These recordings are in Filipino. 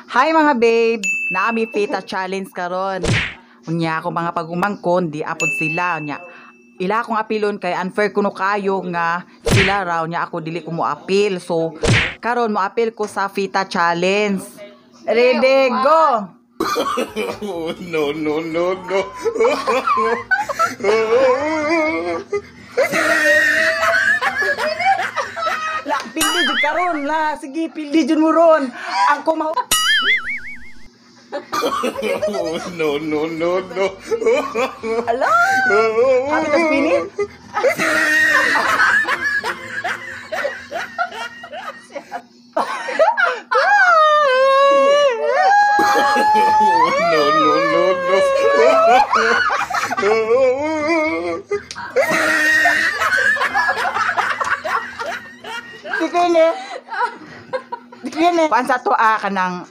Hi mga babe, naami Fita Challenge karon. Unya ako mga pagumangkon, di apod sila nya. Ila akong apilon kay unfair kuno kayo nga sila raw nya ako dili ko mo apil. So karon mo apil ko sa Fita Challenge. Ready go. No, no, no, no. La pildi jud karon la, sige pildi jud mo ron. Ako ma No, no, no, no. Ala. Happy ka spinning? No, no, no, no. Dikene. Dikene. Kuan sa to kanang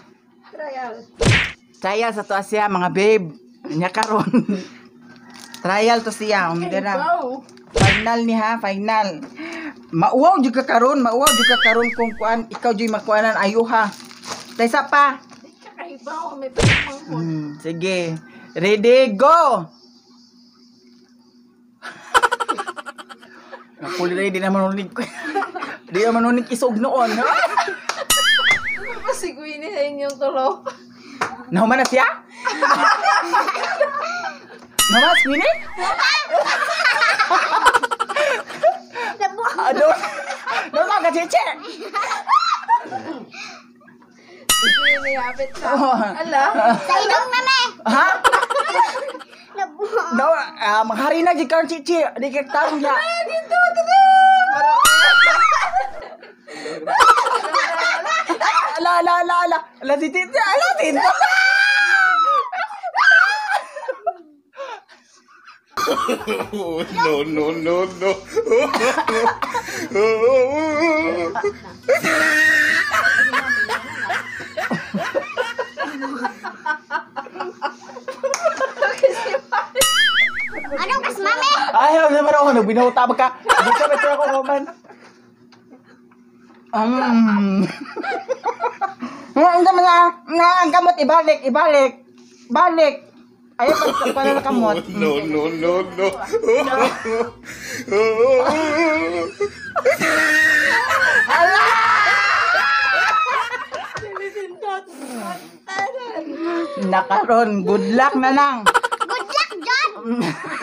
trial sa to siya mga babe. Nya karon. Trial to siya umidira. Final ni ha, final. Mauwaw jud ka karon, kung kuan ikaw jud makuanan ayo ha. Taysa pa. Sige. Ready go. Ako ready na manunig ko. Di na manunig isog noon, ha? Pasiguin sa inyong tulo. Nahuman na siya? Nahuman, Sweeney? Ano? Nahuman ka, Cheche? Sige, niyapit ka. Ala. Sa ilong na me. Ha? No, maghari na, Jikar, Cheche. Di ka tarong niya. Dito. Ala, titinta. Ala, tinta. No, no, no, no. Anong kas mami? Ayaw naman ako, nagbinauta ka. Hindi ka beto ako, Roman. Ang kamot, ibalik. Balik. Ayaw pa na kamot. No, no, no, no. Nakaroon, good luck na lang. Good luck, John!